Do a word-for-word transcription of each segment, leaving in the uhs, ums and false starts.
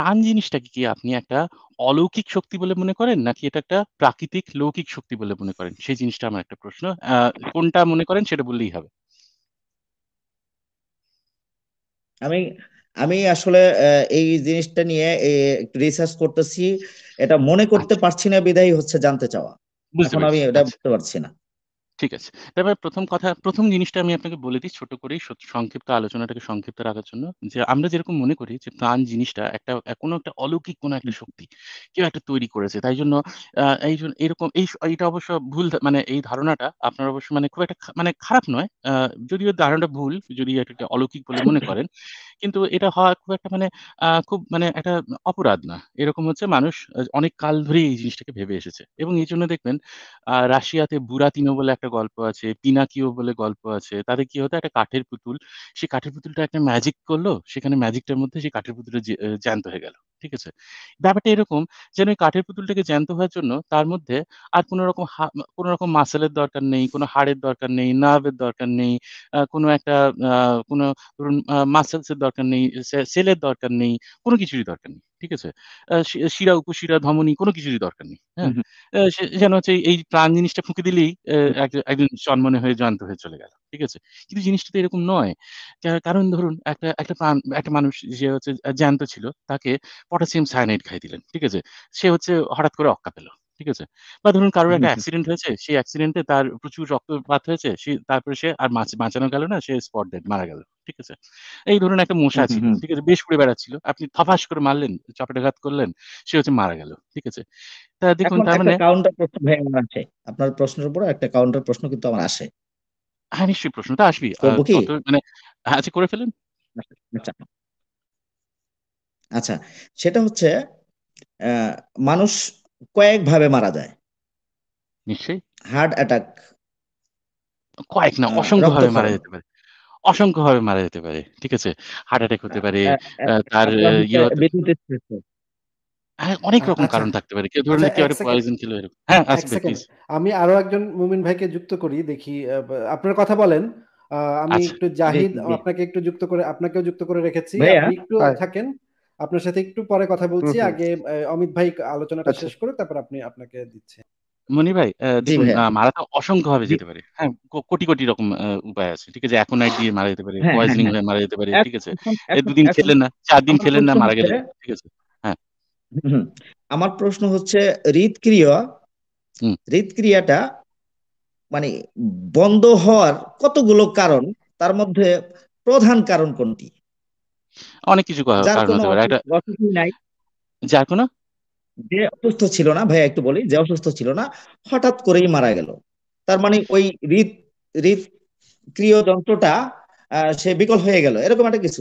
প্রাণ জিনিসটাকে কি আপনি একটা অলৌকিক শক্তি বলে মনে করেন? নাকি এটা একটা প্রাকৃতিক লৌকিক শক্তি বলে মনে করেন? সেই জিনিসটা আমার একটা প্রশ্ন। আ কোনটা মনে করেন সেটা বললেই হবে। আমি আমি আসলে আ এই জিনিসটা নিয়ে এ একটু রিসার্চ করতেছি। এটা মনে করতে আচ্ছা, পারছি না বিধায় হচ্ছে জানতে চাওয়া। বুঝতে এখন আমি পেরেছি। এটা আচ্ছা। বুঝতে পারছি না। ঠিক আছে। তারপরে প্রথম কথা প্রথম জিনিসটা আমি আপনাকে বলে দিই ছোট করেই সত সংক্ষিপ্ত আলোচনাটাকে সংক্ষিপ্ত রাখার জন্য। যে আমরা যেরকম মনে করি যে প্রাণ জিনিসটা একটা আ কোনো একটা অলৌকিক কোনো একটা হুম, শক্তি। কেউ একটা তৈরি করেছে। তাই জন্য আ এইজন এরকম এই স এইটা অবশ্য ভুল ধা মানে এই ধারণাটা আপনার অবশ্য মানে খুব একটা খা মানে খারাপ নয়। আ যদিও ধারণাটা ভুল, যদি এটাকে অলৌকিক বলে মনে করেন। কিন্তু এটা হওয়া খুব একটা মানে আ খুব মানে একটা অপরাধ না। এরকম হচ্ছে মানুষ আ অনেক কাল ধরেই এই জিনিসটাকে ভেবে এসেছে। এবং এইজন্য দেখবেন আ রাশিয়াতে বুরাতিনো বলে একটা গল্প আছে, পিনাকিও বলে গল্প আছে। তাদের কি হতো একটা কাঠের পুতুল। সেই কাঠের পুতুলটা একটা ম্যাজিক করল। সেখানে ম্যাজিকটার মধ্যে সেই কাঠের পুতুলটা জ্যা এ জ্যান্ত হয়ে গেল। ঠিক আছে? ব্যাপারটা এরকম যেন ওই কাঠের পুতুলটাকে জ্যান্ত হওয়ার জন্য তার মধ্যে আর কোন রকম হা কোন রকম মাসল এর দরকার নেই, কোন হাড়ের দরকার নেই, নার্ভ এর দরকার নেই। আ কোন একটা আ কোন ধরুন আ মাসলস এর দরকার নেই, সে সেলের দরকার নেই, কোন কিছুরই দরকার নেই। ঠিক আছে? আ শি শিরা, উপশিরা, ধমনী কোন কিছুরই দরকার নেই। হ্যাঁ? হুম, হুম, আ সে যেন হচ্ছে এই প্রাণ জিনিসটা ফুঁকে দিলেই এ হুম, এক একজন চনমনে হয়ে জ্যান্ত হয়ে চলে গেল। ঠিক আছে? কিন্তু জিনিসটা তো এরকম নয়। কা কারণ ধরুন একটা একটা প্রাণ একটা মানুষ যে হচ্ছে আ জ্যান্ত ছিল, তাকে পটাসিয়াম সায়ানাইড খাইয়ে দিলেন। ঠিক আছে? সে হচ্ছে হঠাৎ করে অক্কা পেল। ঠিক আছে? বা ধরুন কারোর হুম, একটা হুম, অ্যাক্সিডেন্ট হয়েছে, সেই অ্যাক্সিডেন্টে তার প্রচুর রক্তপাত হয়েছে। সে তারপরে সে আর বাঁচ বাঁচানো গেল না, সে স্পট ডেড মারা গেল। ঠিক আছে? এই ধরুন একটা হুম, মশা হুম, ছিল। হুম। ঠিক আছে? বেশ ঘুরে বেড়াচ্ছিল। আপনি থপাস করে মারলেন, চপেটাঘাত করলেন, সে হচ্ছে মারা গেল। ঠিক আছে? তা দেখুন এখন তার একটা মানে কাউন্টার প্রশ্ন ভাই আমার আসে। আপনার প্রশ্নের উপরে একটা কাউন্টার প্রশ্ন কিন্তু আমার আসে। হ্যাঁ, নিশ্চয়ই প্রশ্নটা আসবেই। আ করব কি? অত মানে হ্যাঁ, আচ্ছা করে ফেলুন। আচ্ছা, আচ্ছা, আচ্ছা। সেটা হচ্ছে আ মানুষ কয়েকভাবে মারা যায়। নিশ্চয়ই। হার্ট অ্যাটাক, কয়েক না আ অসংখ্যভাবে মারা রক্তক্ষরণ। যেতে পারে। অসংখ্যভাবে মারা যেতে পারে। ঠিক আছে? হার্ট অ্যাটাক আ হতে পারে, আ আ আ তার আপনার আ হচ্ছে ইয়ে হতে বিদ্যুৎ স্পৃষ্ট। হ্যাঁ, অনেক আ রকম আচ্ছা, কারণ থাকতে পারে। কেউ ধরুন আচ্ছা এক একেবারে সেকেন্ড, পয়জন খেলো এরকম হ্যাঁ, এক আসিফ ভাই সেকেন্ড। প্লিজ। আমি আরো একজন মুমিন ভাইকে যুক্ত করি দেখি আ বা আপনার কথা বলেন। আ আমি আচ্ছা, একটু জি, জাহিদ জি, জি। আপনাকে একটু যুক্ত করে আপনাকেও যুক্ত করে রেখেছি। ভাইয়া, আপনি একটু হাই। থাকেন। আপনার সাথে একটু পরে কথা হুম, বলছি। হুম। আগে এ অমিত ভাই আলোচনাটা আচ্ছা। শেষ করুক তারপর আপনি আপনাকে দিচ্ছি। মনি ভাই আ জি দেখুন ভাইয়া। আ মারা তো অসংখ্যভাবে জি, যেতে পারে। হ্যাঁ? কো কোটি, কোটি রকম আ উপায় আছে। ঠিক আছে? অ্যাকোনাইট দিয়ে মারা যেতে পারে, হ্যাঁ, হ্যাঁ, পয়জনিং হ্যাঁ। হয়ে মারা যেতে পারে। এখ ঠিক আছে? এখন এ এখন দুই দিন এখন খেলেন না, চার দিন আমার খেলেন না প্রশ্ন মারা হচ্ছে গেলেন। ঠিক আছে? হ্যাঁ, হুম, হুম। আমার প্রশ্ন হচ্ছে হৃদক্রিয়া হুম। হৃদক্রিয়াটা মানে বন্ধ হওয়ার কতগুলো কারণ, তার মধ্যে প্রধান কারণ কোনটি? অনেক কিছু কা যার কারণ কোনো হতে পারে। অসু একটা অসুখই নাই, যার কোনো যে অসুস্থ ছিল না, ভাইয়া একটু বলি, যে অসুস্থ ছিল না, হঠাৎ করেই মারা গেল। তার মানে ওই হৃদ হৃদক্রিয় যন্ত্রটা আ সে বিকল হয়ে গেল। এরকম একটা কিছু।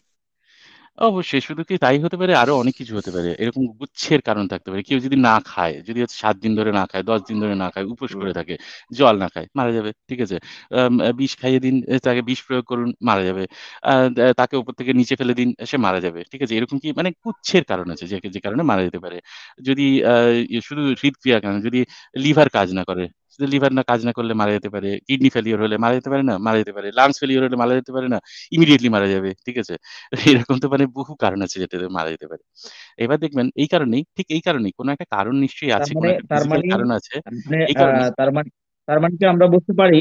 অবশ্যই শুধু কি তাই হতে পারে, আরো অনেক কিছু হতে পারে। এরকম গুচ্ছের কারণ থাকতে পারে। কেউ যদি না খায়, যদি হচ্ছে সাত দিন ধরে না খায়, দশ দিন ধরে না খায়, উপোস করে থাকে, জল না খায়, মারা যাবে। ঠিক আছে? আম আ বিষ খাইয়ে দিন, এ তাকে বিষ প্রয়োগ করুন, মারা যাবে। আ দা তাকে উপর থেকে নিচে ফেলে দিন, সে মারা যাবে। ঠিক আছে? এরকম কি মানে গুচ্ছের কারণ আছে যে, যে কারণে মারা যেতে পারে। যদি আ ই শুধু হৃদক্রিয়া কেন, যদি লিভার কাজ না করে, যদি লিভার না কাজ না করলে মারা যেতে পারে। কিডনি ফেইলিউর হলে মারা যেতে পারে না? মারা যেতে পারে। লাংস ফেইলিউর হলে মারা যেতে পারে না? ইমিডিয়েটলি মারা যাবে। ঠিক আছে? এরকম তো মানে বহু কারণ আছে যেটাতে মারা যেতে পারে। এবার দেখবেন এই কারণেই, ঠিক এই কারণেই কোন একটা কারণ নিশ্চয়ই তার আছে, কোন মানে একটা তার ফিজিক্যাল মানে কারণ আছে। আপনি এই আ কারণেই তার মানে তার মানে কি আমরা বুঝতে পারি,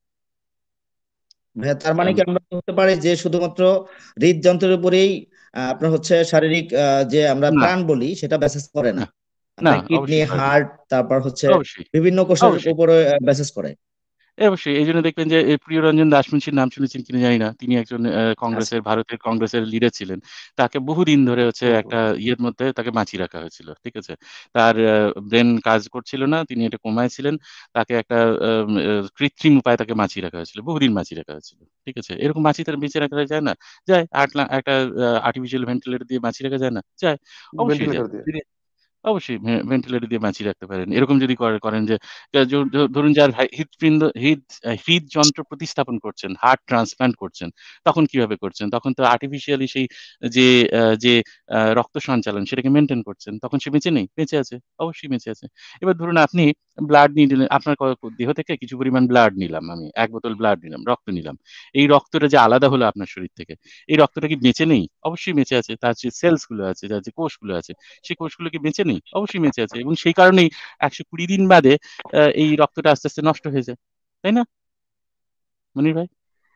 ভাইয়া, তার মানে আম কি আমরা বুঝতে পারি যে শুধুমাত্র হৃদযন্ত্রের উপরেই আ আপনার হচ্ছে শারীরিক আ যে আমরা না, প্রাণ বলি সেটা বেসিস করে না। না, না আপনার কিডনি, অবশ্যই করে না। হার্ট, তারপর হচ্ছে অবশ্যই, বিভিন্ন কোষের অবশ্যই। উপরে আ বেসিস করে। এ অবশ্যই। এইজন্য দেখবেন যে এ প্রিয়রঞ্জন দাশমুন্সির নাম শুনেছেন কিনা জানি না। তিনি একজন অ্যা আচ্ছা। কংগ্রেসের ভারতের কংগ্রেসের লিডার ছিলেন। তাকে বহুদিন ধরে হচ্ছে হুম, হুম। একটা ইয়ের মধ্যে তাকে বাঁচিয়ে রাখা হয়েছিল। ঠিক আছে? তার আ ব্রেইন কাজ করছিল না। তিনি একটা কোমায় ছিলেন। তাকে একটা আম আ কৃত্রিম উপায়ে তাকে বাঁচিয়ে রাখা হয়েছিল। বহুদিন বাঁচিয়ে রাখা হয়েছিল। ঠিক আছে? এরকম বাঁচিয়ে তার বেঁচে রাখা যায় না? যায়। আট লা একটা আ আর্টিফিশিয়াল ভেন্টিলেটর দিয়ে বাঁচিয়ে রাখা যায় না? যায়। অবশ্যই যায়। ভেন্টিলেটর দিয়ে। অবশ্যই ভেন্টিলেটর দিয়ে বাঁচিয়ে রাখতে পারেন। এরকম যদি করে করেন যে আ জ জ ধরুন যার হাই হৃদপিণ্ড হৃদ আ হৃদযন্ত্র প্রতিস্থাপন করছেন, হার্ট ট্রান্সপ্লান্ট করছেন, তখন কিভাবে করছেন? তখন তো আর্টিফিশিয়ালি সেই যে আ যে আ রক্ত সঞ্চালন সেটাকে মেইনটেইন করছেন। তখন সে বেঁচে নেই? বেঁচে আছে। অবশ্যই বেঁচে আছে। এবার ধরুন আপনি ব্লাড নিয়ে নিলেন, আপনার ক দেহ থেকে কিছু পরিমাণ ব্লাড নিলাম আমি। এক বোতল ব্লাড নিলাম, রক্ত নিলাম। এই রক্তটা যে আলাদা হলো আপনার শরীর থেকে, এই রক্তটা কি বেঁচে নেই? অবশ্যই বেঁচে আছে। তার যে সেলস গুলো আছে, তার যে কোষগুলো আছে, সেই কোষগুলো কি বেঁচে নেই? অবশ্যই বেঁচে আছে এবং সেই কারণেই একশো কুড়ি দিন বাদে আ এই রক্তটা আস্তে, আস্তে নষ্ট হয়ে যায়। তাই না? মনির ভাই?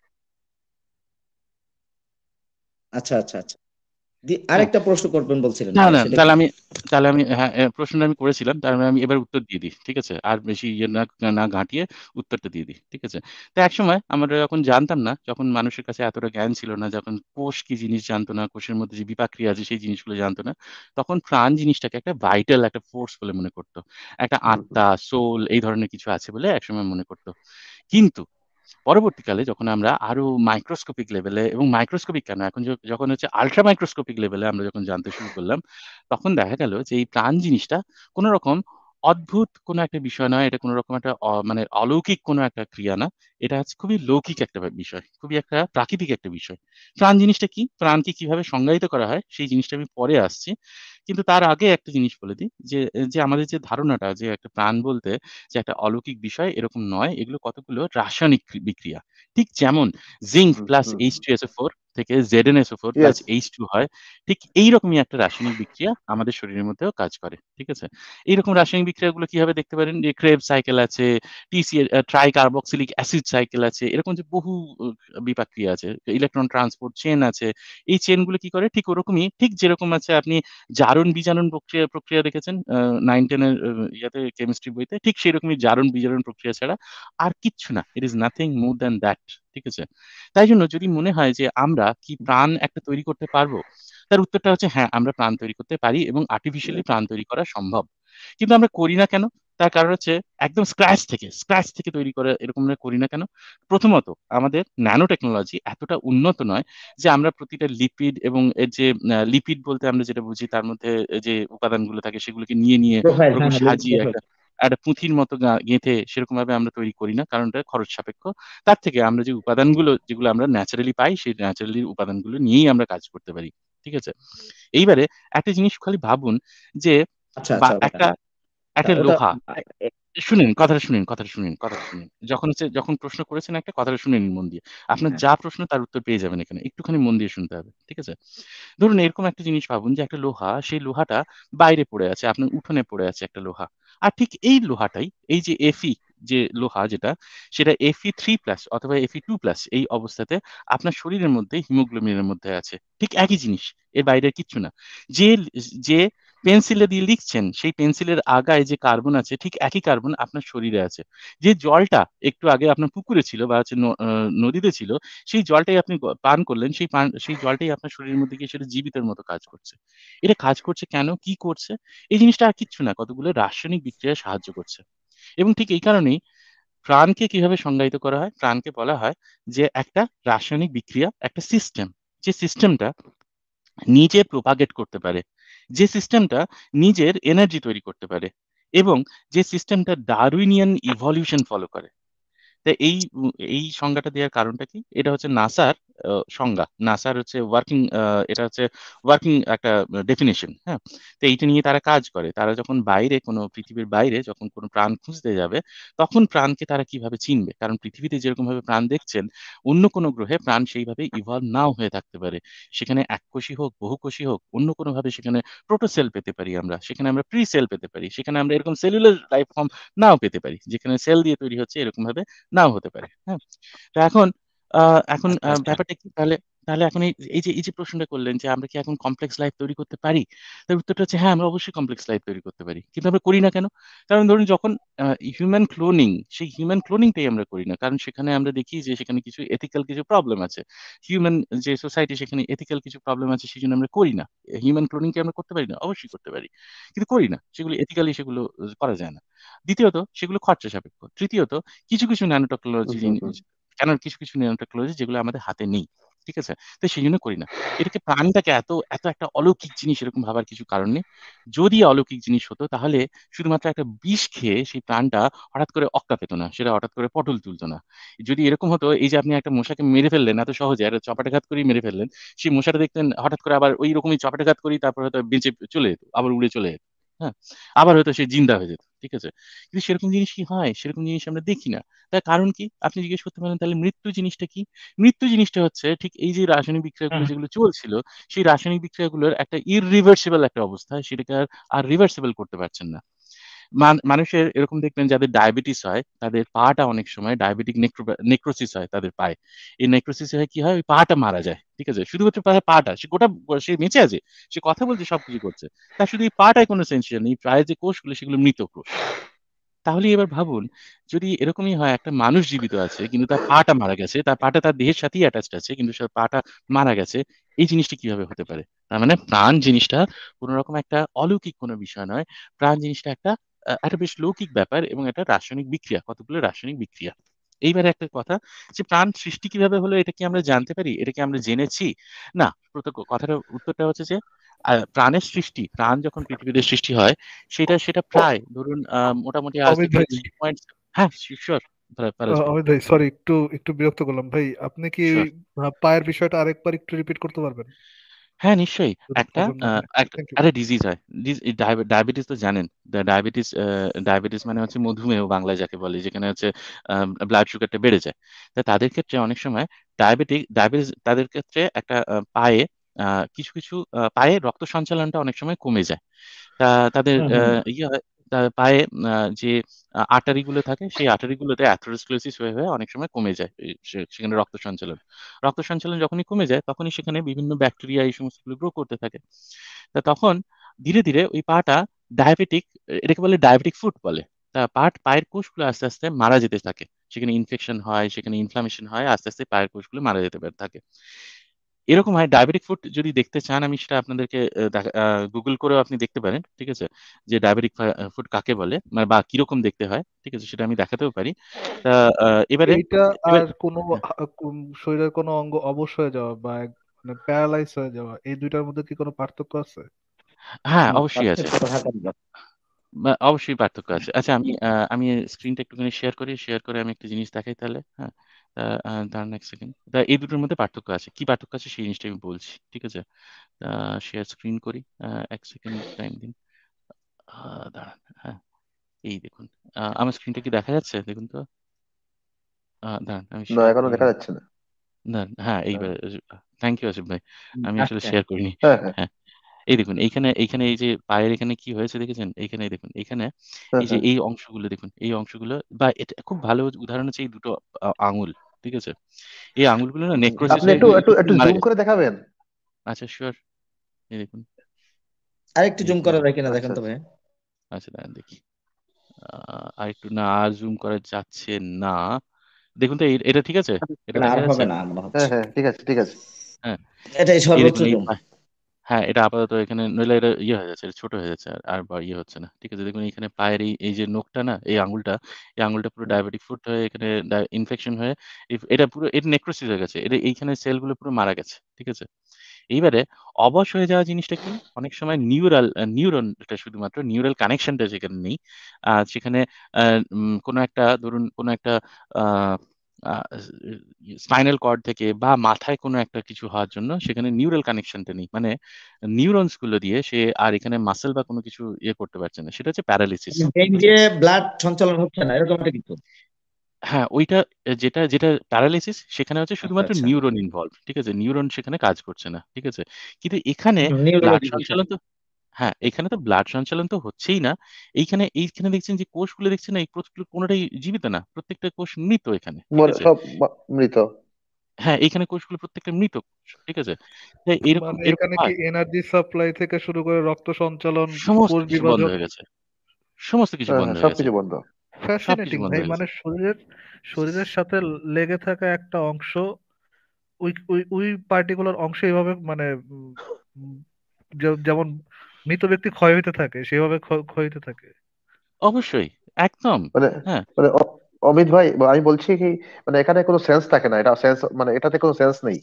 আচ্ছা, আচ্ছা, আচ্ছা। দি হ্যাঁ। আরেকটা প্রশ্ন করবেন বলছিলেন না, ভাইয়া, না সেটা কি? তাহলে আমি তাহলে আমি হ্যাঁ, এ প্রশ্নটা আমি করেছিলাম। তার মানে আমি এবার উত্তর দিয়ে দিই। ঠিক আছে? আর বেশি ইয়ে না না ঘাঁটিয়ে উত্তরটা দিয়ে দিই। ঠিক আছে? তো একসময় আমরা যখন জানতাম না, যখন মানুষের কাছে এতটা জ্ঞান ছিল না, যখন কোষ কি জিনিস জানতো না, কোষের মধ্যে যে বিপাক ক্রিয়া আছে সেই জিনিসগুলো জানতো না, তখন প্রাণ জিনিসটাকে একটা ভাইটাল একটা ফোর্স বলে মনে করত। একটা আত্মা, সোল এই ধরনের কিছু আছে বলে একসময় মনে করত। কিন্তু পরবর্তীকালে যখন আমরা আরো মাইক্রোস্কোপিক লেভেলে এবং মাইক্রোস্কোপিক কেন এখন য- যখন হচ্ছে আল্ট্রা মাইক্রোস্কোপিক লেভেলে আমরা যখন জানতে শুরু করলাম, তখন দেখা গেল যে এই প্রাণ জিনিসটা কোনো রকম অদ্ভুত কোনো একটা বিষয় নয়, এটা কোনো রকম একটা অ- মানে অলৌকিক কোনো একটা ক্রিয়া না। এটা হচ্ছে খুবই লৌকিক একটা ব্যাপ- বিষয়, খুবই একটা প্রাকৃতিক একটা বিষয়। প্রাণ জিনিসটা কি, প্রাণকে কিভাবে সংজ্ঞায়িত করা হয় সেই জিনিসটা আমি পরে আসছি। কিন্তু তার আগে একটা জিনিস বলে দিই যে যে আমাদের যে ধারণাটা যে একটা প্রাণ বলতে যে একটা অলৌকিক বিষয় এরকম নয়, এগুলো কতগুলো রাসায়নিক ক্রি- বিক্রিয়া। ঠিক যেমন zinc hmm, plus hmm, H two S O four থেকে Z N S O four plus yes. H two হয়, ঠিক এইরকমই একটা রাসায়নিক বিক্রিয়া আমাদের শরীরের মধ্যেও কাজ করে। ঠিক আছে? এইরকম রাসায়নিক বিক্রিয়াগুলো কিভাবে দেখতে পারেন, যে ক্রেব সাইকেল আছে, TC tricarboxylic acid cycle আছে, এরকম যে বহু আহ, বিপাক ক্রিয়া আছে, ইলেকট্রন ট্রান্সপোর্ট চেন আছে। এই চেনগুলো কি করে, ঠিক ওরকমই, ঠিক যেরকম আছে আপনি জারণ বিজারণ প্রক্রিয়া প্রক্রিয়া দেখেছেন নাইন টেন এর আহ, ইয়াতে কেমিস্ট্রি বইতে, ঠিক সেরকমই জারণ বিজারণ প্রক্রিয়া ছাড়া আর কিচ্ছু না। It is nothing more than that. ঠিক আছে? তাই জন্য যদি মনে হয় যে আমরা কি প্রাণ একটা তৈরি করতে পারবো, তার উত্তরটা হচ্ছে হ্যাঁ, আমরা প্রাণ তৈরি করতে পারি এবং আর্টিফিশিয়ালি প্রাণ তৈরি করা সম্ভব। কিন্তু আমরা করি না কেন? তার কারণ হচ্ছে একদম স্ক্র্যাচ থেকে স্ক্র্যাচ থেকে তৈরি করে এরকম আমরা করি না কেন? প্রথমত, আমাদের ন্যানো টেকনোলজি এতটা উন্নত নয় যে আমরা প্রতিটা লিপিড এবং এর যে লিপিড বলতে আমরা যেটা বুঝি তার মধ্যে যে উপাদানগুলো থাকে সেগুলোকে নিয়ে নিয়ে প্রোফাইল, ওরকম হ্যাঁ, হ্যাঁ, লিপিড সাজিয়ে প্রোফাইল। একটা একটা পুঁথির মতো গা- গেঁথে সেরকম ভাবে আমরা তৈরি করি না, কারণ এটা খরচ সাপেক্ষ। তার থেকে আমরা যে উপাদানগুলো যেগুলো আমরা ন্যাচারালি পাই সেই ন্যাচারালি উপাদানগুলো নিয়েই আমরা কাজ করতে পারি। ঠিক আছে? এইবারে একটা জিনিস খালি ভাবুন যে আচ্ছা, বা আচ্ছা, ভাইয়া। একটা তা একটা ওটা লোহা, আ- এ- শুনেন কথাটা শুনেন, কথাটা শুনেন, কথাটা শুনেন। যখন হচ্ছে যখন প্রশ্ন করেছেন একটা কথাটা শুনে নিন মন দিয়ে। আপনার হ্যাঁ, যা প্রশ্ন তার উত্তর পেয়ে যাবেন এখানে। একটুখানি মন দিয়ে শুনতে হবে। ঠিক আছে? ধরুন এরকম একটা জিনিস ভাবুন যে একটা লোহা, সেই লোহাটা বাইরে পড়ে আছে, আপনার উঠোনে পড়ে আছে একটা লোহা। আর ঠিক এই লোহাটাই, এই যে এফি যে লোহা যেটা, সেটা এফি থ্রি প্লাস অথবা এফি টু প্লাস এই অবস্থাতে আপনার শরীরের মধ্যে হিমোগ্লোবিনের মধ্যে আছে। ঠিক একই জিনিস, এর বাইরে কিচ্ছু না। যে যে পেন্সিলে দিয়ে লিখছেন সেই পেন্সিলের আগায় যে কার্বন আছে ঠিক একই কার্বন আপনার শরীরে আছে। যে জলটা একটু আগে আপনার পুকুরে ছিল বা হচ্ছে ন- আহ, নদীতে ছিল, সেই জলটাই আপনি গ- পান করলেন, সেই পান সেই জলটাই আপনার শরীরের মধ্যে গিয়ে সেটা জীবিতের মতো কাজ করছে। এটা কাজ করছে কেন, কি করছে? এই জিনিসটা আর কিচ্ছু না, কতগুলো রাসায়নিক বিক্রিয়ায় সাহায্য করছে। এবং ঠিক এই কারণেই প্রাণকে কিভাবে সংজ্ঞায়িত করা হয়, প্রাণকে বলা হয় যে একটা রাসায়নিক বিক্রিয়া, একটা সিস্টেম, যে সিস্টেমটা নিজে প্রোপাগেট করতে পারে, যে সিস্টেমটা নিজের এনার্জি তৈরি করতে পারে, এবং যে সিস্টেমটা ডারউইনিয়ান ইভলিউশন ফলো করে। তা এই উম, এই সংজ্ঞাটা দেওয়ার কারণটা কি, এটা হচ্ছে নাসার আহ, সংজ্ঞা, নাসার হচ্ছে ওয়ার্কিং, এটা হচ্ছে ওয়ার্কিং একটা ডেফিনেশন। হ্যাঁ, তো এইটা নিয়ে তারা কাজ করে। তারা যখন বাইরে কোনো পৃথিবীর বাইরে যখন কোনো প্রাণ খুঁজতে যাবে, তখন প্রাণকে তারা কিভাবে চিনবে, কারণ পৃথিবীতে যেরকম ভাবে প্রাণ দেখছেন, অন্য কোনো গ্রহে প্রাণ সেইভাবে ইভলভ নাও হয়ে থাকতে পারে। সেখানে এককোষী হোক, বহুকোষী হোক, অন্য কোনো ভাবে সেখানে প্রোটোসেল পেতে পারি আমরা, সেখানে আমরা প্রি সেল পেতে পারি, সেখানে আমরা এরকম সেলুলার লাইফ ফর্ম নাও পেতে পারি, যেখানে সেল দিয়ে তৈরি হচ্ছে এরকম ভাবে নাও হতে পারে। হ্যাঁ, তো এখন আহ, এখন আচ্ছা, আহ, আচ্ছা। ব্যাপারটা কি তাহলে? তাহলে এখন এই এই যে এই যে প্রশ্নটা করলেন যে আমরা কি এখন কমপ্লেক্স লাইফ তৈরি করতে পারি, তার উত্তরটা হচ্ছে হ্যাঁ, আমরা অবশ্যই কমপ্লেক্স লাইফ তৈরি করতে পারি, কিন্তু আমরা করি না কেন? কারণ ধরুন যখন হিউম্যান ক্লোনিং, সেই হিউম্যান ক্লোনিংটাই আমরা করি না, কারণ সেখানে আমরা দেখি যে সেখানে কিছু এথিক্যাল কিছু প্রবলেম আছে। হিউম্যান যে সোসাইটি, সেখানে এথিক্যাল কিছু প্রবলেম আছে, সেই জন্য আমরা করি না। হিউম্যান ক্লোনিং কি আমরা করতে পারি না? অবশ্যই করতে পারি, কিন্তু করি না। সেগুলো এথিক্যালি সেগুলো আহ, করা যায় না। দ্বিতীয়ত, সেগুলো খরচা সাপেক্ষ। তৃতীয়ত, কিছু কিছু ন্যানো টেকনোলজি হুম, হুম, হুম। কেন কিছু কিছু ন্যানো টেকনোলজি যেগুলো আমাদের হাতে নেই। ঠিক আছে? তো সেই জন্য করি না। এটাকে প্রাণটাকে এত এত একটা অলৌকিক জিনিস এরকম ভাবার কিছু কারণ নেই। যদি অলৌকিক জিনিস হতো তাহলে শুধুমাত্র একটা বিষ খেয়ে সেই প্রাণটা হঠাৎ করে অক্কা পেত না, সেটা হঠাৎ করে পটল তুলতো না। যদি এরকম হতো, এই যে আপনি একটা মশাকে মেরে ফেললেন এত সহজে, একটা চপাটাঘাত করেই মেরে ফেললেন, সেই মশাটা দেখতেন হঠাৎ করে আবার ওই রকমই চপাটাঘাত করি, তারপর হয়তো বেঁচে চলে যেত, আবার উড়ে চলে যেত। হ্যাঁ, আবার হয়তো সে জিন্দা হয়ে যেত। ঠিক আছে? কিন্তু সেরকম জিনিস কি হয়? সেরকম জিনিস আমরা দেখি না। তার কারণ কি? আপনি জিজ্ঞেস করতে পারেন, তাহলে মৃত্যু জিনিসটা কি? মৃত্যু জিনিসটা হচ্ছে ঠিক এই যে রাসায়নিক বিক্রিয়াগুলো হুম, যেগুলো চলছিল, সেই রাসায়নিক বিক্রিয়াগুলোর একটা ইররিভার্সিবল একটা অবস্থা, সেটাকে আর আর রিভার্সিবল করতে পারছেন না। মান- মানুষের এরকম দেখবেন যাদের ডায়াবেটিস হয়, তাদের পাটা অনেক সময় ডায়াবেটিক নেক্রোসিস হয় তাদের পায়ে। এই নেক্রোসিস হয়ে কি হয়, ওই পাটা মারা যায়। ঠিক আছে? শুধুমাত্র পায়ে পাটা, সে গোটা সে বেঁচে আছে, সে কথা বলছে, সবকিছু করছে, তার শুধু এই পাটায় কোনো সেন্সিয়াল নেই, প্রায় যে কোষগুলো সেগুলো মৃত কোষ। তাহলে এবার ভাবুন, যদি এরকমই হয়, একটা মানুষ জীবিত আছে কিন্তু তার পাটা মারা গেছে, তার পাটা তার দেহের সাথেই অ্যাটাচড আছে কিন্তু সে পাটা মারা গেছে, এই জিনিসটা কিভাবে হতে পারে? তার মানে প্রাণ জিনিসটা কোনো রকম একটা অলৌকিক কোনো বিষয় নয়। প্রাণ জিনিসটা একটা আহ, একটা বেশ লৌকিক ব্যাপার এবং একটা রাসায়নিক বিক্রিয়া, কতগুলো রাসায়নিক বিক্রিয়া। এইবারে একটা কথা, যে প্রাণ সৃষ্টি কিভাবে হলো, এটা কি আমরা জানতে পারি? এটা কি আমরা জেনেছি? না। প্রথম কথাটার উত্তরটা হচ্ছে যে আহ, প্রাণের সৃষ্টি, প্রাণ যখন পৃথিবীতে সৃষ্টি হয়, সেটা সেটা প্রায় ধরুন আহ, মোটামুটি আজ অমিত থেকে ভাই থ্রি পয়েন্ট হ্যাঁ, শিওর, ফারাজ আহ, ভাই। অমিত ভাই সরি, একটু একটু বিরক্ত করলাম ভাই। আপনি কি ওই শিওর। আহ, পায়ের বিষয়টা আরেকবার একটু রিপিট করতে পারবেন? হ্যাঁ, নিশ্চয়ই। একটা দুঃখের জন্য, আহ, হ্যাঁ। একটা থ্যাংক ইউ। একটা ডিজিজ হয়। ডায়াবেটিস তো জানেন। ডায়াবেটিস ডায়াবেটিস মানে হচ্ছে মধুমেহ বাংলায় যাকে বলে, যেখানে হচ্ছে ব্লাড সুগারটা বেড়ে যায়। তা তাদের ক্ষেত্রে অনেক সময় ডায়াবেটিক ডায়াবেটিস তাদের ক্ষেত্রে একটা আহ, পায়ে আহ, কিছু কিছু আহ, পায়ে রক্ত সঞ্চালনটা অনেক সময় কমে যায়। তা তাদের হুম, হুম। আহ, ইয়ে হয়, তার পায়ে আহ, যে আটারি গুলো থাকে, সেই আটারি গুলোতে অ্যাথেরোস্ক্লেরোসিস হয়ে হয়ে অনেক সময় কমে যায়। এই সে- সেখানে রক্ত সঞ্চালন রক্ত সঞ্চালন যখনই কমে যায়, তখনই সেখানে বিভিন্ন ব্যাকটেরিয়া এই সমস্ত গ্রো করতে থাকে। তা তখন ধীরে ধীরে ওই পাটা ডায়াবেটিক, এটাকে বলে ডায়াবেটিক ফুট বলে। তা পাট পায়ের কোষগুলো আস্তে আস্তে মারা যেতে থাকে, সেখানে ইনফেকশন হয়, সেখানে ইনফ্লামেশন হয়, আস্তে আস্তে পায়ের কোষগুলো মারা যেতে পারে থাকে। এরকম হয়। ডায়াবেটিক ফুট যদি দেখতে চান, আমি সেটা আপনাদেরকে গুগল করেও আপনি দেখতে পারেন। ঠিক আছে? যে ডায়াবেটিক ফুট কাকে বলে, মানে বা কিরকম দেখতে হয়, ঠিক আছে, সেটা আমি দেখাতেও পারি। তা আহ, এবারে এইটা এবার আর কোনো হ্যাঁ, আ- কোন শরীরের কোনো অঙ্গ অবশ হয়ে যাওয়া বা এক- মানে প্যারালাইজ হয়ে যাওয়া, এই দুইটার মধ্যে কি কোনো পার্থক্য আছে? হ্যাঁ, হুম, অবশ্যই আছে। পার্থক্য থাকার কথা। বা অবশ্যই পার্থক্য আছে। আচ্ছা, আমি আহ, আমি স্ক্রিনটা একটুখানি শেয়ার করি, শেয়ার করে আমি একটা জিনিস দেখাই তাহলে। হ্যাঁ, তা আহ, দাঁড়ান এক সেকেন্ড। তা এই দুটোর মধ্যে পার্থক্য আছে, কি পার্থক্য আছে সেই জিনিসটা আমি বলছি। ঠিক আছে? শেয়ার স্ক্রিন করি, আহ, এক সেকেন্ড টাইম দিন। আহ, দাঁড়ান। হ্যাঁ, এই দেখুন। আহ, আমার স্ক্রিনটা কি দেখা যাচ্ছে? দেখুন তো। আহ, দাঁড়ান, আমি না, শেয়ার এখনো করে দেখা নিই। যাচ্ছে না। দাঁড়ান, হ্যাঁ, হ্যাঁ, এইবার। থ্যাংক ইউ আসিফ ভাই। হুম, আমি আসলে আচ্ছা। শেয়ার করিনি। হ্যাঁ, হ্যাঁ, হ্যাঁ, এই দেখুন, এইখানে এইখানে এই যে পায়ের এখানে কি হয়েছে দেখেছেন? এইখানে দেখুন, এইখানে হ্যাঁ, এই যে হ্যাঁ। এই অংশগুলো দেখুন, এই অংশগুলো, বা এটা খুব ভালো উদাহরণ হচ্ছে এই দুটো আ- আঙুল। ঠিক আছে? এই আঙুলগুলো না হুম, নেক্রোসিস আপনি হয়ে একটু গু- একটু একটু মারা জুম গেছে। করে দেখাবেন। আচ্ছা, শিওর। এই দেখুন, আরেকটু এই জুম দেখুন, এই করা যায় দেখুন। কিনা আচ্ছা, দেখেন তো আচ্ছা। ভাই। আচ্ছা, দাঁড়ান দেখি। আহ, আর একটু না, আর জুম করা যাচ্ছে না। দেখুন তো, এই- এটা ঠিক আছে? এটা না, আর দেখা যাচ্ছে? হবে না মনে হ্যাঁ, হচ্ছে। হ্যাঁ, ঠিক আছে, ঠিক আছে। হ্যাঁ, এটাই এই সর্বোচ্চ দেখুন, এই জুম। পা- হ্যাঁ, এটা আপাতত এখানে নইলে এটা ইয়ে হয়ে যাচ্ছে, এটা ছোট হয়ে যাচ্ছে, আর আর বা ইয়ে হচ্ছে না। ঠিক আছে? দেখুন এখানে পায়ের এই এই যে নখটা না, এই আঙুলটা, এই আঙুলটা পুরো ডায়াবেটিক ফুট হয়ে এখানে ইনফেকশন হয়ে এ- এটা পুরো, এটা নেক্রোসিস হয়ে গেছে, এটা এইখানে সেলগুলো পুরো মারা গেছে। ঠিক আছে? এইবারে অবশ হয়ে যাওয়া জিনিসটা কি? অনেক সময় নিউরাল নিউরনটা, শুধুমাত্র নিউরাল কানেকশনটা যেখানে নেই, আহ, সেখানে আহ, উম, কোনো একটা ধরুন কোনো একটা স্পাইনাল কর্ড থেকে বা মাথায় কোনো একটা কিছু হওয়ার জন্য সেখানে নিউরাল কানেকশনটা নেই, মানে নিউরনস গুলো দিয়ে সে আর এখানে মাসেল বা কোনো কিছু ইয়ে করতে পারছে না, সেটা হচ্ছে প্যারালিসিস। ব্রেন ঠিক আছে? দিয়ে ব্লাড সঞ্চালন হচ্ছে না, এরকম একটা কিছু। হ্যাঁ, ওইটা আহ, যেটা যেটা প্যারালাইসিস, সেখানে হচ্ছে আচ্ছা, শুধুমাত্র আচ্ছা। Neuron involve. ঠিক আছে? নিউরন সেখানে কাজ করছে না। ঠিক আছে? কিন্তু এখানে ব্লাড নিউরোলজি বিষয়। সঞ্চালন তো, হ্যাঁ, এখানে তো ব্লাড সঞ্চালন তো হচ্ছেই না। এইখানে এইখানে দেখছেন যে কোষগুলো দেখছেন না, এই কোষগুলো কোনোটাই জীবিত না, প্রত্যেকটা কোষ মৃত এখানে। ঠিক মরে আছে? সব ম- মৃত। হ্যাঁ, এইখানে কোষগুলো প্রত্যেকটা মৃত কোষ। ঠিক আছে? তাই এরকম মানে এরকম এখানে কি হয়। এনার্জি সাপ্লাই থেকে শুরু করে রক্ত সঞ্চালন, সমস্ত কোষ কিছু বন্ধ বিভাজন। হয়ে গেছে, সমস্ত কিছু হ্যাঁ, বন্ধ হ্যাঁ, হয়ে গেছে, সবকিছু বন্ধ। সবকিছু ফ্যাসিনেটিং বন্ধ ভাই, হয়ে গেছে। মানে শরীরের শরীরের সাথে লেগে থাকা একটা অংশ, ওই ওই ওই পার্টিকুলার অংশ এইভাবে মানে উম, উম, যে- যেমন মৃত ব্যক্তি ক্ষয় হইতে থাকে সেভাবে ক্ষয় ক্ষয় হইতে থাকে। অবশ্যই, একদম। মানে হ্যাঁ, মানে অ- অমিত ভাই, আমি বলছি কি, মানে এখানে কোনো সেন্স থাকে না, এটা সেন্স মানে এটাতে কোনো সেন্স নেই।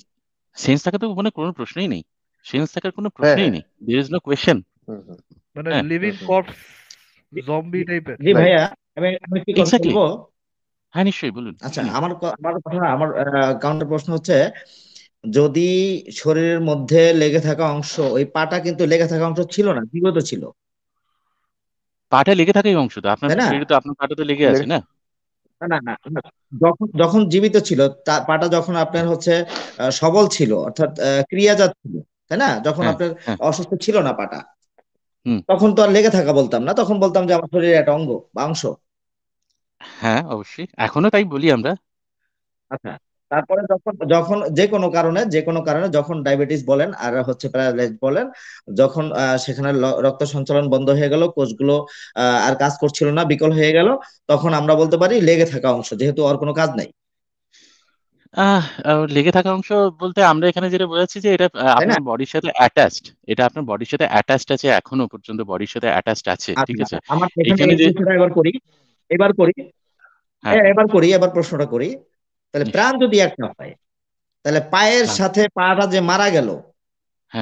সেন্স থাকা তো মানে কোনো প্রশ্নই নেই, সেন্স থাকার কোনো হ্যাঁ প্রশ্নই হ্যাঁ নেই, দেয়ার ইজ নো কোয়েশ্চেন। হুম হুম মানে হ্যাঁ, হুম লিভিং হুম কর্পস, জি জম্বি জি টাইপের। জি রাইট ভাইয়া, আমি আমি একটি কথা এক্স্যাক্টলি। বলবো। হ্যাঁ নিশ্চয়ই বলুন, আচ্ছা, শুনি। আমার ক- আমার কথা না, আমার কাউন্টার প্রশ্ন হচ্ছে, যদি শরীরের মধ্যে লেগে থাকা অংশ, ওই পাটা কিন্তু লেগে থাকা অংশ ছিল না, জীবিত ছিল, পাটা লেগে থাকে এই অংশ তো আপনার তাই না? শরীরে, তো আপনার পাটা তো লেগে আছে লে- না? না না না না। যখন যখন জীবিত ছিল, তা- পাটা যখন আপনার হচ্ছে আহ, সবল ছিল, অর্থাৎ আহ, ক্রিয়াজাত ছিল, তাই না? যখন হ্যাঁ, আপনার হ্যাঁ, অসুস্থ ছিল না পাটা, হুম, তখন তো আর লেগে থাকা বলতাম না, তখন বলতাম যে আমার শরীরের একটা অঙ্গ বা অংশ। হ্যাঁ অবশ্যই, এখনো তাই বলি আমরা। আচ্ছা, তারপরে যখন যখন যে কোনো কারণে যে কোনো কারণে যখন ডায়াবেটিস বলেন আর হচ্ছে প্যারালাইজ বলেন, যখন আহ, সেখানে ল- রক্ত সঞ্চালন বন্ধ হয়ে গেল, কোষগুলো আহ, আর কাজ করছিল না, বিকল হয়ে গেল, তখন আমরা বলতে পারি লেগে থাকা অংশ, যেহেতু ওর কোনো কাজ নাই, আহ আহ, লেগে থাকা অংশ বলতে আমরা এখানে যেটা বোঝাচ্ছি যে এটা আহ, তাই না? আপনার বডির সাথে অ্যাটাচড, এটা আপনার বডির সাথে অ্যাটাচড আছে, এখনো পর্যন্ত বডির সাথে অ্যাটাচড আছে, ঠিক আচ্ছা, আছে। আমার এখানে এখানে এই যে, জিনিসটা এবার করি, এবার করি, হ্যাঁ এ- এবার করি, এবার প্রশ্নটা করি। তাহলে প্রাণ নিশ্চয়ই, যদি একটা হয়, তাহলে পায়ের প্রাণ, সাথে পাটা যে মারা গেল, হ্যাঁ,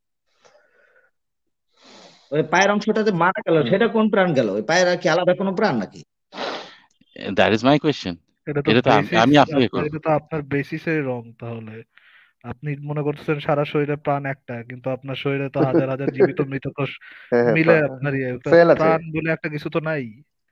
ওই পায়ের অংশটা যে মারা গেল, হুম, সেটা কোন প্রাণ গেল? ওই পায়ের আর কি আলাদা কোনো প্রাণ নাকি? That is my question. এটা তো এটা তো আমি বেসিস, আমি আপনাকে আপনার করবো। এটা তো আপনার বেসিসে রং তাহলে। আপনি মনে করতেছেন সারা শরীরে প্রাণ একটা, কিন্তু আপনার শরীরে তো হাজার হাজার জীবিত মৃত কোষ হ্যাঁ হ্যাঁ মিলে আপনার ইয়ে, তা সেল আছে, প্রাণ বলে একটা কিছু তো নাই।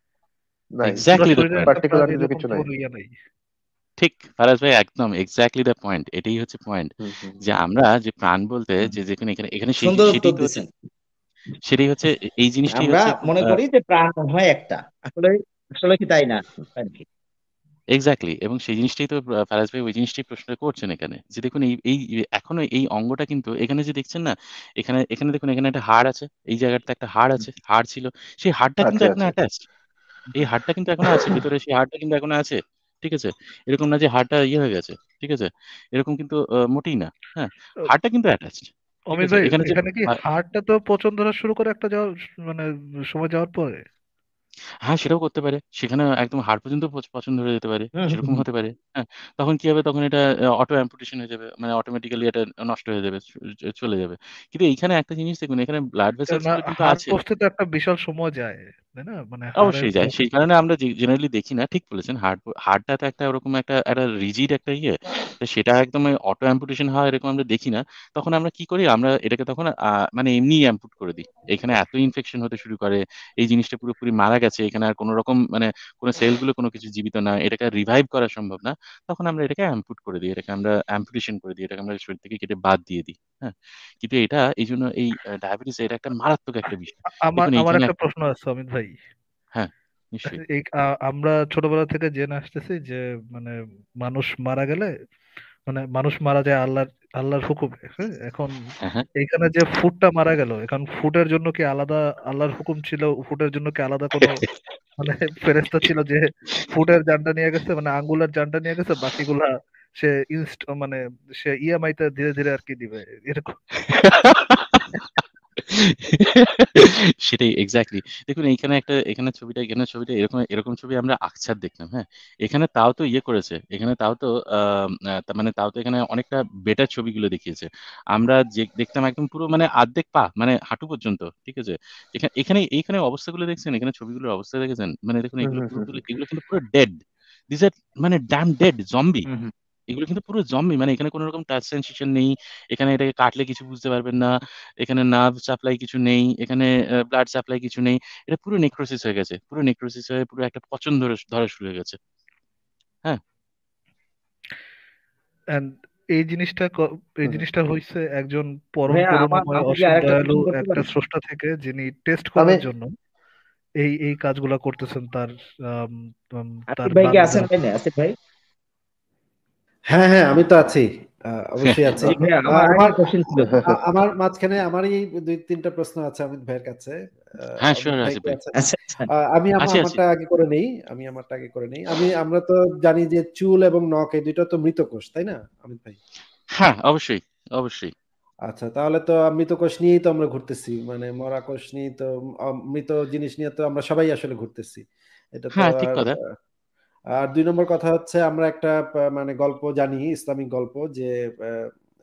নাই পুরো এক্স্যাক্টলি দ্য শরীরে পয়েন্ট। একটা প্রাণ, পার্টিকুলার কিছু এরকম কিছু তো নাই। কোনো ইয়ে নাই। ঠিক ফারাজ ভাই, একদম এক্স্যাক্টলি দ্য পয়েন্ট, এটাই হচ্ছে পয়েন্ট। হুম হুম যে আমরা যে প্রাণ বলতে হুম, যে যেখানে এখানে এখানে সেই সুন্দর উত্তর সেটাই তো হচ্ছে, দিচ্ছেন। সেটাই হচ্ছে এই জিনিসটাই আমরা হচ্ছে। মনে করি যে প্রাণ হয় একটা, আসলে আসলে কি তাই না? তাই কি? এক্স্যাক্টলি, এবং সেই জিনিসটাই তো আহ, ফারাজ ভাই ওই জিনিসটাই প্রশ্ন করছেন এখানে, যে দেখুন এই এই এখনো এই অঙ্গটা কিন্তু এখানে যে দেখছেন না, এখানে এখানে দেখুন এখানে একটা হাড় আছে, এই জায়গাটাতে একটা হাড় আছে, হাড় ছিল, সেই হাড়টা কিন্তু আছে এখনো আছে অ্যাটাচড, এই হাড়টা কিন্তু এখনো আছে ভেতরে, সেই হাড়টা কিন্তু এখনো আছে, ঠিক আছে। এরকম না যে হাড়টা ইয়ে হয়ে গেছে, ঠিক আছে, এরকম কিন্তু আহ, মোটেই না। হ্যাঁ, আহ, হাড়টা কিন্তু অ্যাটাচড, ঠিক অমিত আছে। ভাই, এখানে যে এখানে কি আহ, হার্টটা তো পচন ধরা শুরু করে একটা যাওয়ার মানে সময় যাওয়ার পরে? হ্যাঁ, সেটাও করতে পারে। সেখানে একদম হাড় পর্যন্ত পচ পছন্দ হয়ে যেতে পারে। হুম, হুম, সেরকম হুম। হতে পারে। হ্যাঁ? তখন কি হবে? তখন এটা আ অটো অ্যাম্পুটেশন হয়ে যাবে। মানে অটোমেটিক্যালি এটা নষ্ট হয়ে যাবে। চ চ চলে যাবে। কিন্তু এইখানে একটা জিনিস দেখুন, এখানে ব্লাড ভেসেলস কেননা গুলো কিন্তু হাড় আছে। পচতে তো একটা বিশাল সময় যায়, তাই না? মানে হাড়ের অবশ্যই যায়। যত সেই কারণে আমরা জে জেনারেলি দেখি না। ঠিক বলেছেন। হাড় হাড়টা তো একটা ওরকম একটা একটা রিজিড একটা ইয়ে। তো সেটা একদম অটো অ্যাম্পুটেশন হয় এরকম আমরা দেখি না। তখন আমরা কি করি? আমরা এটাকে তখন আ মানে এমনিই অ্যাম্পুট করে দিই। এখানে এত ইনফেকশন হতে শুরু করে। এই জিনিসটা পুরোপুরি মারা গেছে। এখানে আর কোন রকম মানে কোন সেলগুলো কোন কিছু জীবিত না। এটাকে আর রিভাইভ করা সম্ভব না। তখন আমরা এটাকে অ্যাম্পুট করে দিই। এটাকে আমরা অ্যাম্পুটেশন করে দিই। এটাকে আমরা শরীর থেকে কেটে বাদ দিয়ে দিই। হ্যাঁ? কিন্তু এটা এইজন্য এই আ ডায়াবেটিস এটা একটা মারাত্মক একটা বিষয়। আ- আমার দেখুন আমার এইখানে একটা একটা, প্রশ্ন আছে অমিত ভাই। হ্যাঁ, নিশ্চয়ই। এই আ- আমরা ছোটবেলা থেকে জেনে আসতেছি যে মানে মানুষ মারা গেলে, মানে মানুষ মারা যায় আল্লাহর আল্লাহর হুকুমে। হ্যাঁ, এখন হ্যাঁ, হ্যাঁ। এইখানে যে ফুটটা মারা গেল, এখন ফুটের জন্য কি আলাদা আল্লাহর হুকুম ছিল? ফুটের জন্য কি আলাদা কোনো মানে ফেরেশতা ছিল যে ফুটের জানটা নিয়ে গেছে, মানে আঙ্গুলের জানটা নিয়ে গেছে, বাকিগুলা সে ইনস্ট মানে সে ইএমআই তে ধীরে ধীরে আর কি দিবে এরকম? সেটাই এক্স্যাক্টলি। দেখুন এইখানে একটা, এখানে ছবিটা এখানে ছবিটা এরকম এরকম ছবি আমরা আকছার দেখলাম, হ্যাঁ? এখানে তাও তো ইয়ে করেছে। এখানে তাও তো আম আ তার মানে তাও তো এখানে অনেকটা বেটার ছবিগুলো দেখিয়েছে। আমরা যে দেখতাম একদম পুরো মানে আর্ধেক পা মানে হাঁটু পর্যন্ত, ঠিক আছে? এখা এখানে এইখানে অবস্থাগুলো দেখছেন, এখানে ছবিগুলোর অবস্থা দেখেছেন? মানে দেখুন হুম এগুলো হুম পুরো, হুম পুরো হুম। এগুলো কিন্তু পুরো ডেড। থিস আর মানে ড্যাম ডেড জম্বি। হুম, হুম। এগুলো কিন্তু পুরো জম্বি। মানে এখানে কোন রকম টাচ সেনসেশন নেই। এখানে এটাকে কাটলে কিছু বুঝতে পারবেন না। এখানে নার্ভ সাপ্লাই কিছু নেই। এখানে আ ব্লাড সাপ্লাই কিছু নেই। এটা পুরো নেক্রোসিস হয়ে গেছে। পুরো নেক্রোসিস হয়ে পুরো একটা পচন ধরে ধরা শুরু হয়ে গেছে। হ্যাঁ? এন্ড এই জিনিসটা ক- এই হুম হুম। জিনিসটা হইছে একজন পরম ভাইয়া, আমার করুণাময় আমি কি অসীম আরেকটা দয়ালু কোশ্চেন করতে একটা পারি? স্রষ্টা থেকে, যিনি টেস্ট আমি করার জন্য এই এই কাজগুলা করতেছেন তার আম, আম, আসিফ তার ভাই কি আছেন বান্দার। লাইনে? আসিফ ভাই? হ্যাঁ হ্যাঁ, আমি তো আছি, আহ, অবশ্যই আছি। জি ভাইয়া, আহ, আমার আমার আরেকটা কোশ্চেন ছিল। আ- আমার মাঝখানে আমারই দুই তিনটা প্রশ্ন আছে অমিত ভাইয়ের কাছে। আহ, হ্যাঁ, অমিত শিওর ভাই আসিফ কি ভাই। আছেন? আচ্ছা আচ্ছা। আহ, আমি আম- আছি, আছি। আমারটা আগে করে নেই, আমি আমারটা আগে করে নেই। আমি আমরা তো জানি যে চুল এবং নখ এই দুইটা তো মৃত কোষ, তাই না অমিত ভাই? হ্যাঁ, অবশ্যই, অবশ্যই। আচ্ছা, তাহলে তো মৃত কোষ নিয়েই তো আমরা ঘুরতেছি, মানে মরা কোষ নিয়ে তো, আহ, মৃত জিনিস নিয়ে তো আমরা সবাই আসলে ঘুরতেছি। এটা তো হ্যাঁ, ঠিক আর কথা। আর দুই নম্বর কথা হচ্ছে, আমরা একটা আহ, মানে গল্প জানি, ইসলামিক গল্প, যে আহ,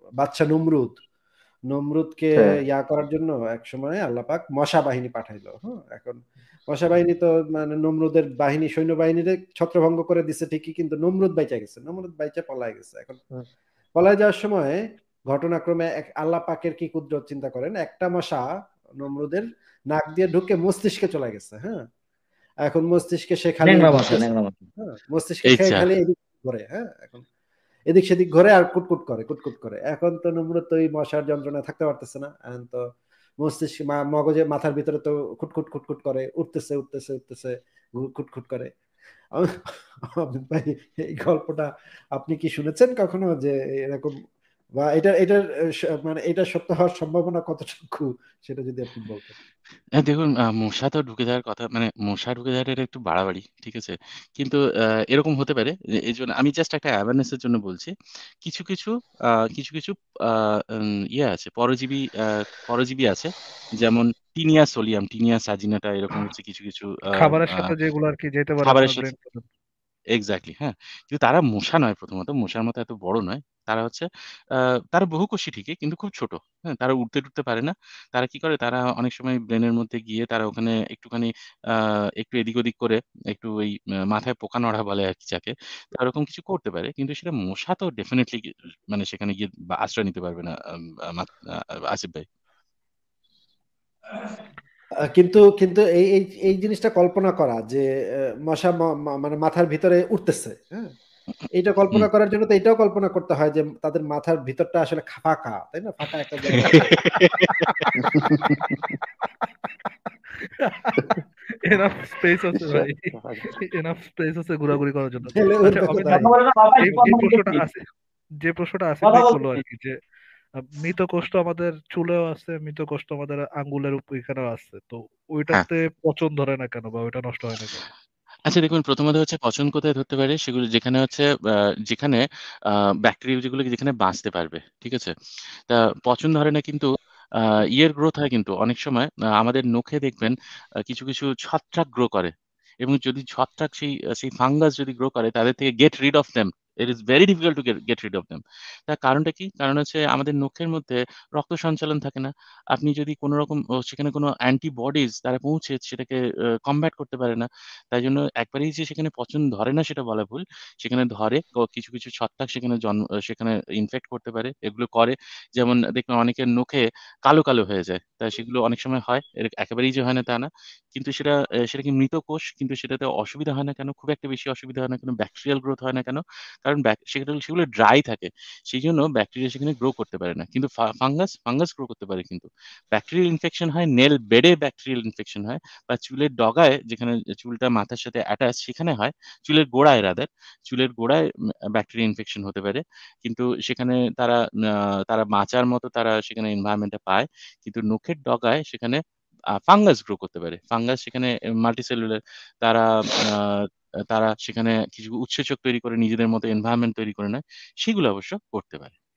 বাদশা নমরুদ নমরুদকে হ্যাঁ ইয়া করার জন্য এক সময় আল্লাহ পাক মশা বাহিনী পাঠাইলো। হ্যাঁ, এখন মশা বাহিনী তো মানে নমরুদের বাহিনী সৈন্যবাহিনীরে ছত্রভঙ্গ করে দিছে ঠিকই, কিন্তু নমরুদ বাইচা গেছে, নমরুদ বাইচা পলায় গেছে। এখন পলায় যাওয়ার সময় ঘটনাক্রমে এক আল্লাহ পাকের কি কুদরত চিন্তা করেন, একটা মশা নমরুদের নাক দিয়ে ঢুকে মস্তিষ্কে চলে গেছে। হ্যাঁ, এখন মস্তিষ্কে সে খালি ন্যাংরা মশা ঘুরতেছে। ন্যাংরা মশা হ্যাঁ, মস্তিষ্কে খেয়ে আচ্ছা খালি এদিক ঘরে। হ্যাঁ, এখন এদিক সেদিক ঘরে আর কুটকুট করে কুটকুট করে। এখন তো নমরুদ তো এই মশার যন্ত্রণায় থাকতে পারতেছে না। এখন তো মস্তিষ্ক মা- মগজে মাথার ভিতরে তো খুটখুট খুটখুট করে, উঠতেছে উঠতেছে উঠতেছে, ঘু- খুটখুট করে। আমি- আমি ভাই, এই গল্পটা আপনি কি শুনেছেন কখনো যে এরকম, বা এটা এটার আহ, স- মানে এটা সত্য হওয়ার সম্ভাবনা কতটুকু, সেটা যদি আপনি বলতেন। হ্যাঁ, দেখুন আ মশা তো ঢুকে যাওয়ার কথা মানে মশা ঢুকে যাওয়াটা এটা একটু বাড়াবাড়ি। ঠিক আছে? কিন্তু আ এরকম হতে পারে যে এজন্য আমি জাস্ট একটা অ্যাওয়ারনেস এর জন্য বলছি। কিছু, কিছু আ কিছু, কিছু আ উম ইয়ে আছে পরজীবী আ পরজীবী আছে। যেমন টিনিয়া সোলিয়াম, টিনিয়া সাজিনাটা এরকম হচ্ছে কিছু, কিছু আ খাবারের আ সাথে যেগুলো আর কি যেতে পারে খাবারের আপনার সাথে ব্রেন পর্যন্ত। এক্সাক্টলি হ্যাঁ। কিন্তু তারা মশা নয় প্রথমত। মশার মতো এত বড় নয়। তারা হচ্ছে আ তারা বহুকোষী ঠিকই কিন্তু খুব ছোট। হ্যাঁ? তারা উড়তে-টুড়তে পারে না। তারা কি করে? তারা অনেক সময় ব্রেনের মধ্যে গিয়ে তারা ওখানে একটুখানি আ একটু এদিক-ওদিক করে একটু ওই আ মাথায় পোকা নড়া বলে আরকি যাকে। তো ওরকম কিছু করতে পারে। কিন্তু সেটা মশা তো ডেফিনিটলি গি মানে সেখানে গিয়ে বা আশ্রয় নিতে পারবে না আম আ মা আ আসিফ ভাই। আহ, কিন্তু কিন্তু এই এই এই জিনিসটা কল্পনা করা যে আহ, মশা ম- ম- মানে মাথার ভিতরে উঠতেছে। হ্যাঁ, এইটা হুম। কল্পনা করার জন্য তো এটাও কল্পনা করতে হয় যে তাদের মাথার ভিতরটা আসলে ফাঁকা, তাই না? ফাঁকা একটা জায়গা। এনাফ স্পেস আছে ভাই, এনাফ স্পেস আছে ঘোরাঘুরি করার জন্য। ছেলে আচ্ছা উঠবে অমিত কোথায়? ভাই, কথা বলে না বাবা, এই যে কথা প্রশ্নটা বলতেছি আসিফ যে প্রশ্নটা আসিফ কথা ভাই করলো আর বলতেছি কি, যে আহ, মৃত কোষ্ঠ আমাদের চুলেও আছে, মৃত কোষ্ঠ আমাদের আঙ্গুলের উপ- এখানেও আছে, তো হ্যাঁ। ওইটাতে পচন ধরে না কেন বা ওইটা নষ্ট হয় না কেন? আচ্ছা দেখুন প্রথমত হচ্ছে পচন কোথায় ধরতে পারে? সেগুলো যেখানে হচ্ছে আ যেখানে আ ব্যাকটেরিয়া যেগুলো যেখানে বাঁচতে পারবে। ঠিক আছে? তা পচন ধরে না কিন্তু আ ইয়ের গ্রোথ হয় কিন্তু অনেক সময় আ আমাদের নখে দেখবেন আ কিছু, কিছু ছত্রাক গ্রো করে। এবং যদি ছত্রাক সেই আ সেই ফাঙ্গাস যদি গ্রো করে তাদের থেকে get rid of them. It is very difficult to get get rid of them. তার কারণটা কি? কারণ হচ্ছে আমাদের নখের মধ্যে রক্ত সঞ্চালন থাকে না। আপনি যদি কোন রকম ও সেখানে কোন অ্যান্টিবডিজ তারা পৌঁছে সেটাকে আ কমব্যাট করতে পারে না। তাই জন্য একবারেই যে সেখানে পচন ধরে না সেটা বলা ভুল। সেখানে ধরে ক কিছু, কিছু ছত্রাক সেখানে জন্ম আ সেখানে ইনফেক্ট করতে পারে। এগুলো করে যেমন দেখবেন অনেকের নখে কালো, কালো হয়ে যায়। তা সেগুলো অনেক সময় হয়। এর একেবারেই যে হয় না তা না। কিন্তু সেটা এ সেটা কি মৃত কোষ কিন্তু সেটাতে অসুবিধা হয় না কেন? খুব একটা বেশি অসুবিধা হয় না কেন? ব্যাকটেরিয়াল গ্রোথ হয় না কেন? কারণ ব্যাক সেগুলো সেগুলো ড্রাই থাকে। সেইজন্য ব্যাকটেরিয়া সেখানে গ্রো করতে পারে না। কিন্তু ফা ফাঙ্গাস, ফাঙ্গাস গ্রো করতে পারে কিন্তু। ব্যাকটেরিয়াল ইনফেকশন হয় নেল বেডে ব্যাকটেরিয়াল ইনফেকশন হয়। বা চুলের ডগায় যেখানে চুলটা মাথার সাথে অ্যাটাচ সেখানে হয়। চুলের গোড়ায় রাদার চুলের গোড়ায় উম ব্যাকটেরিয়া ইনফেকশন হতে পারে। কিন্তু সেখানে তারা আ তারা বাঁচার মতো তারা সেখানে এনভায়রনমেন্ট টা পায়। কিন্তু নখের ডগায় সেখানে আ ফাঙ্গাস গ্রো করতে পারে। ফাঙ্গাস সেখানে এ মাল্টিসেলুলার তারা আ তারা সেখানে কিছু উৎসেচক তৈরি করে নিজেদের মতো এনভায়রনমেন্ট তৈরি করে নেয়। সেগুলো অবশ্য করতে পারে।